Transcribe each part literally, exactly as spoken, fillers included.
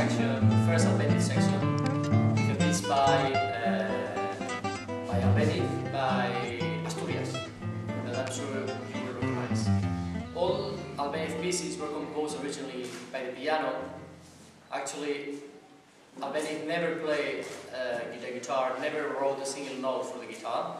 section, the first Albenic section, with a piece by uh, by Albenic, by Asturias, that I'm sure you will recognize. All Albenic pieces were composed originally by the piano. Actually, Albenic never played uh, the guitar, never wrote a single note for the guitar,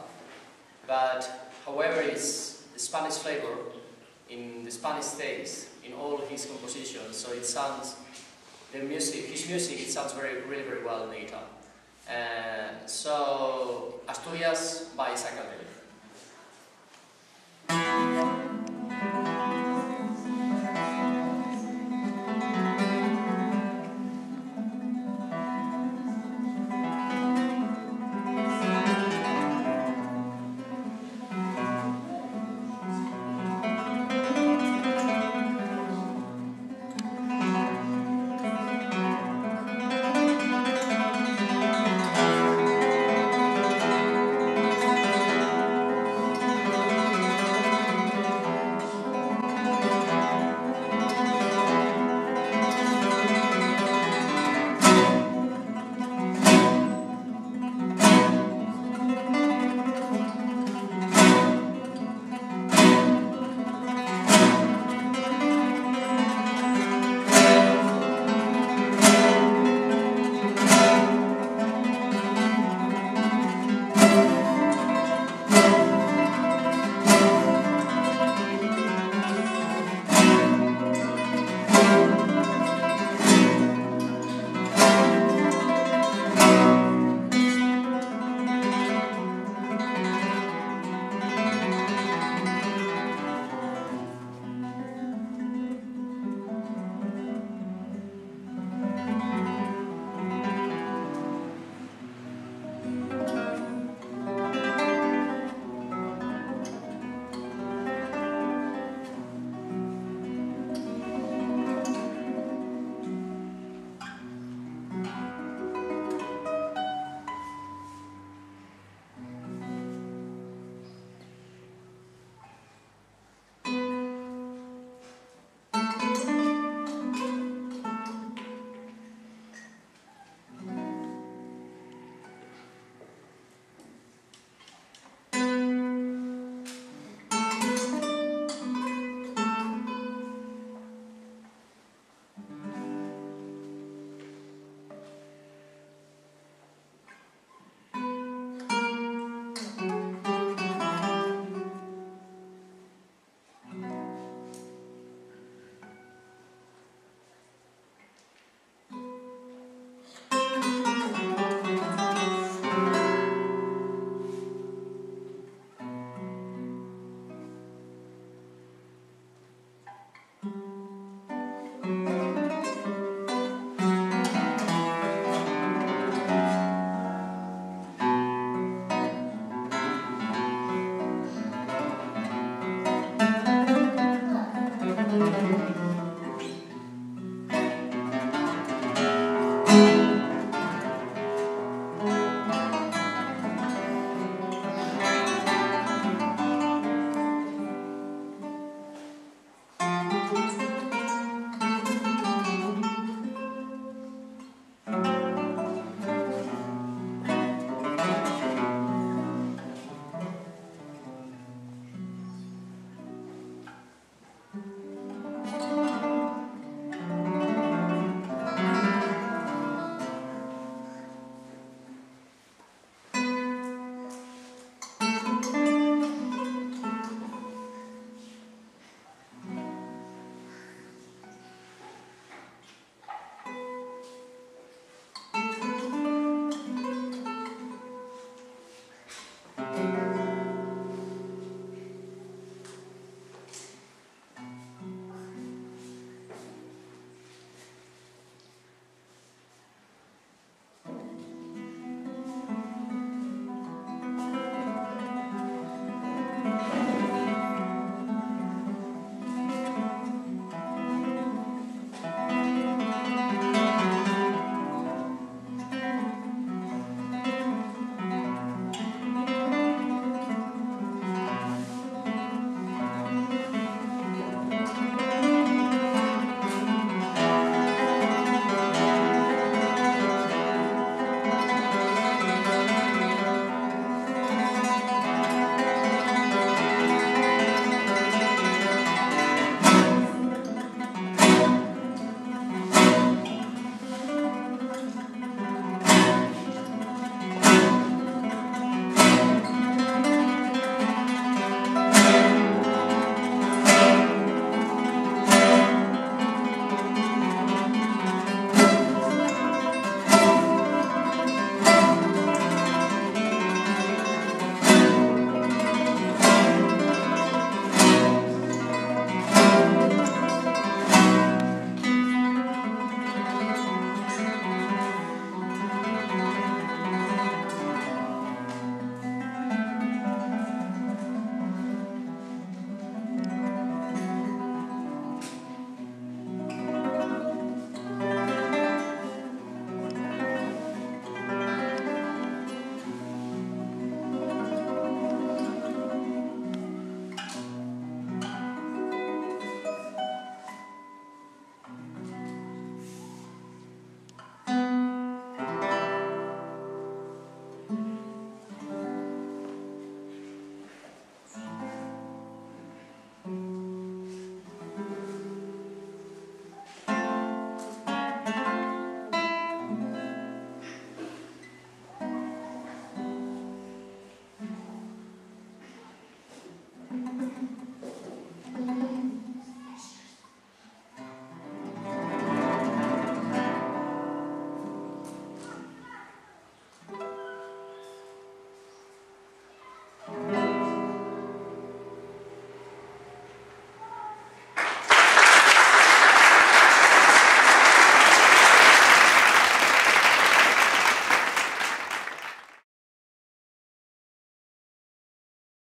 but however, it's the Spanish flavor in the Spanish taste in all his compositions, so it sounds, the music, his music, it sounds very, really, very well in the guitar. Uh, so, Asturias by Serrallet. Mm-hmm.